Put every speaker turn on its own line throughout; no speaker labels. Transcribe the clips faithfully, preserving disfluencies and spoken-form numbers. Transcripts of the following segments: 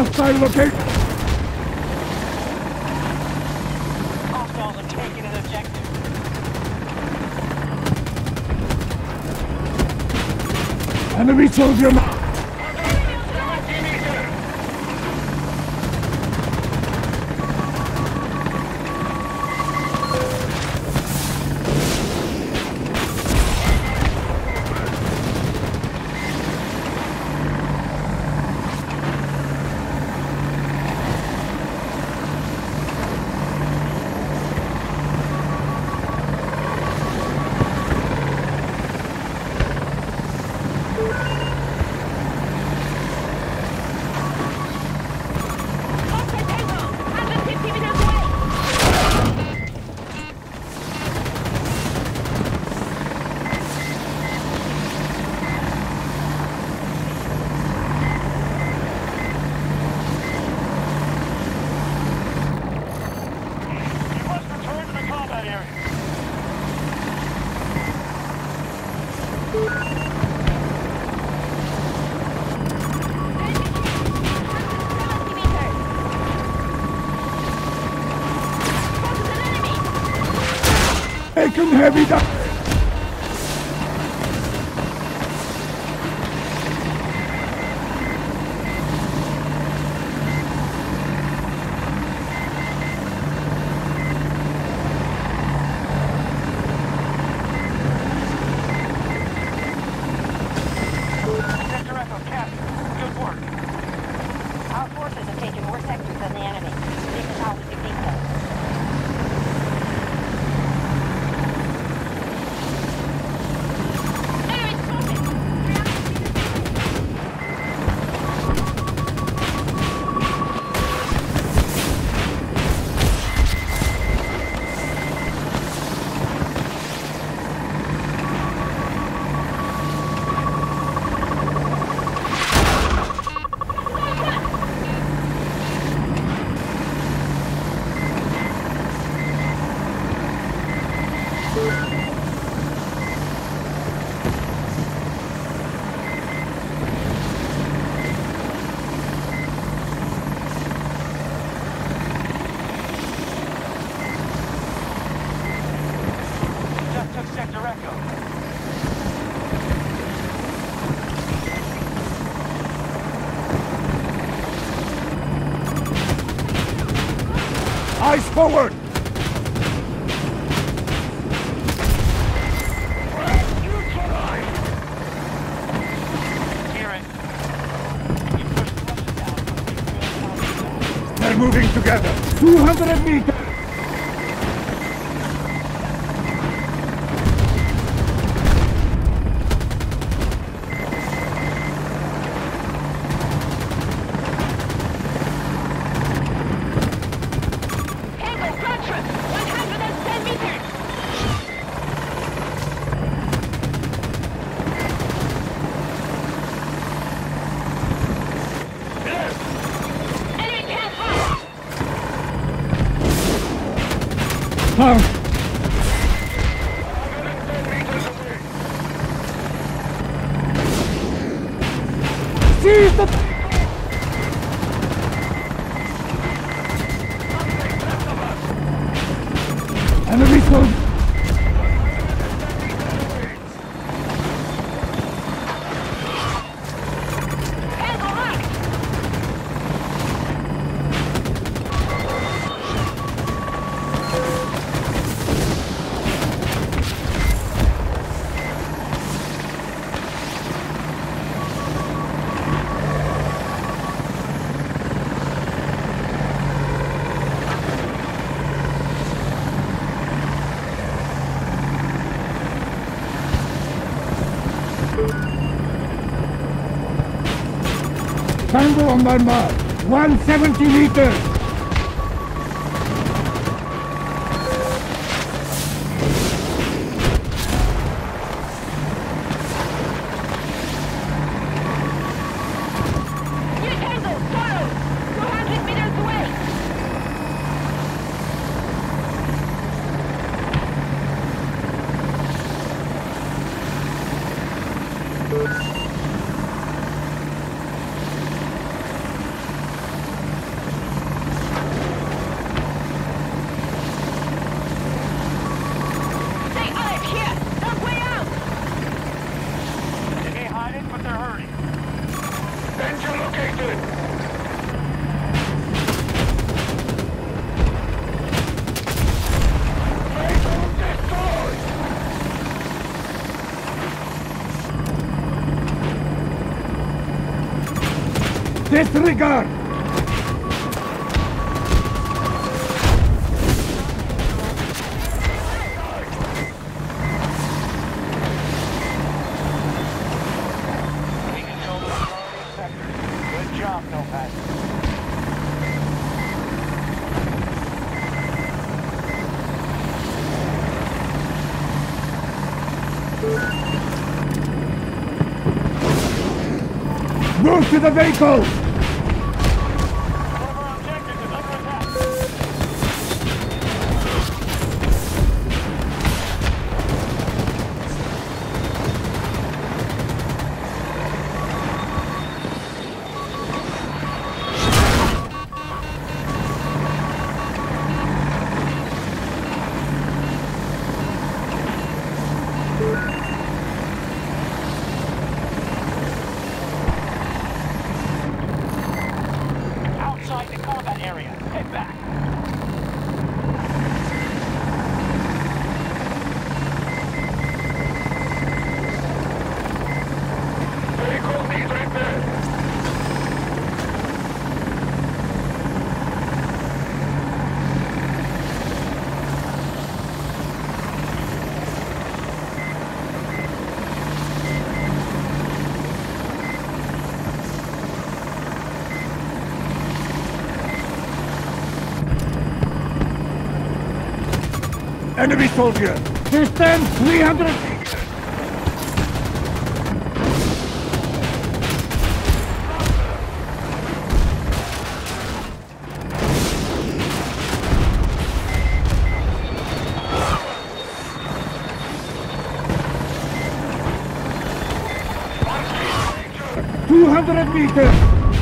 Hostile location.
Hostiles are taking an objective.
Enemy soldier. Taken heavy damage.
Sector Echo, captured. Good work. Our forces have taken more sectors than the enemy. This is how we defeat them. Just took Sector Echo.
Eyes forward.
Hear it. You pushed the Russians out.
They're moving together. two hundred meters. Found. Seize the... Enemy soldier. Tango on my mark. one hundred seventy meters. Disregard!
We control the majority of sectors. Good job, Nomad.
Move to the vehicle!
One of our objectives is under attack. Outside the combat area. Head back. Vehicle needs repair.
Enemy soldier! Distance three hundred! Two hundred meters!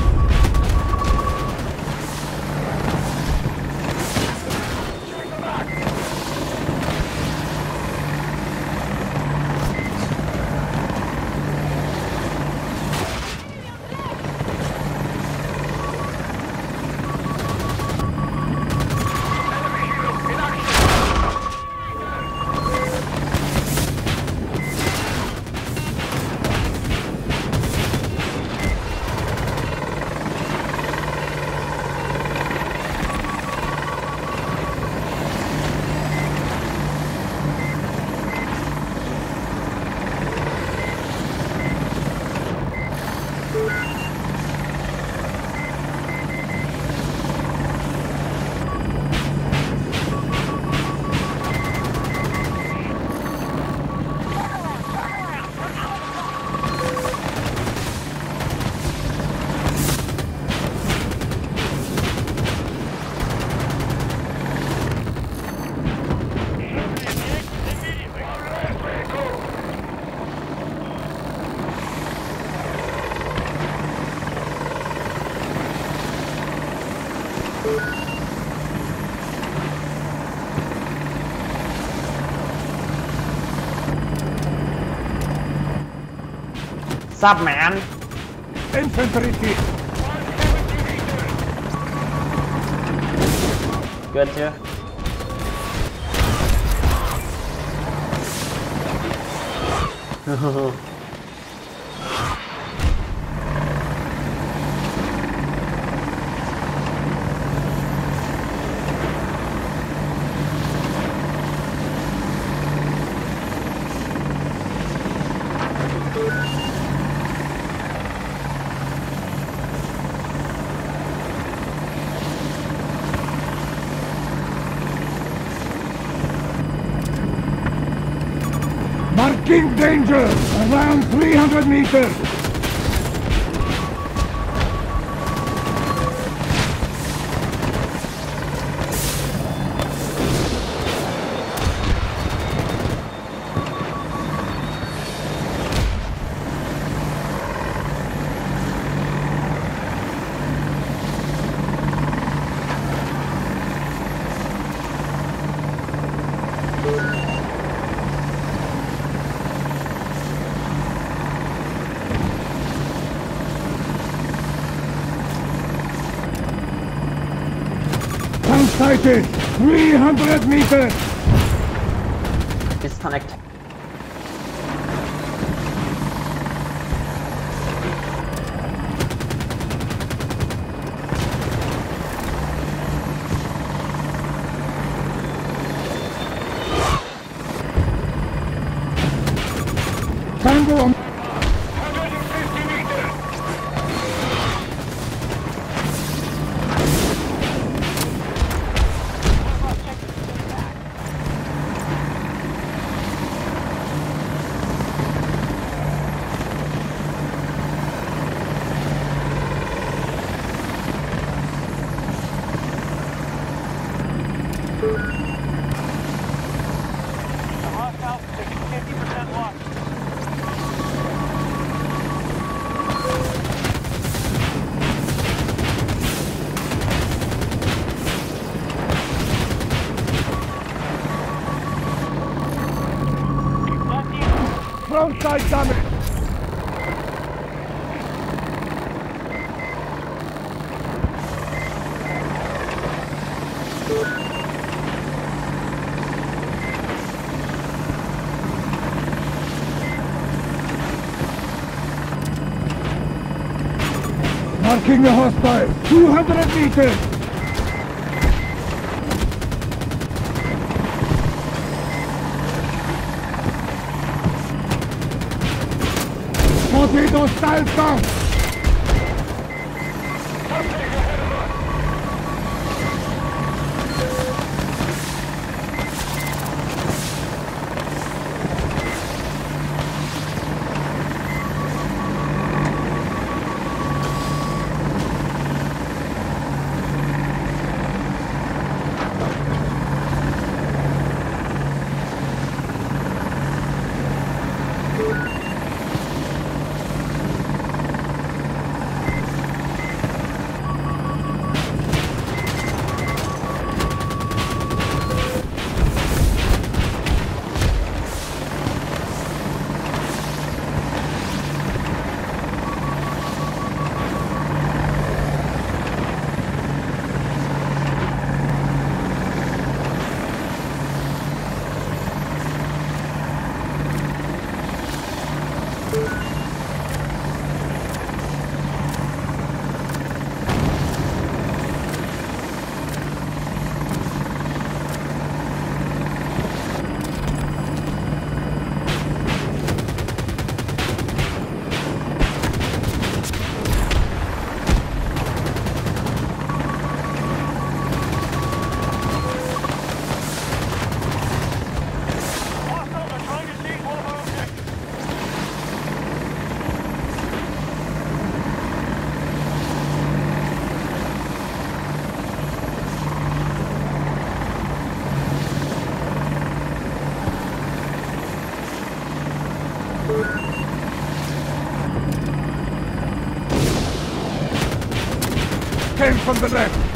Sup, man?
Infantry team!
Good chưa?
Marking danger! Around three hundred meters! Sighted! three hundred meters!
Disconnect.
Tango on...
one hundred fifty meters. The hostiles taking fifty percent loss. Left east.
Frontside damage! Marking the hostile, two hundred meters! Spotted hostile south!
Hostiles are trying to seize one of our objectives.
Came from the left!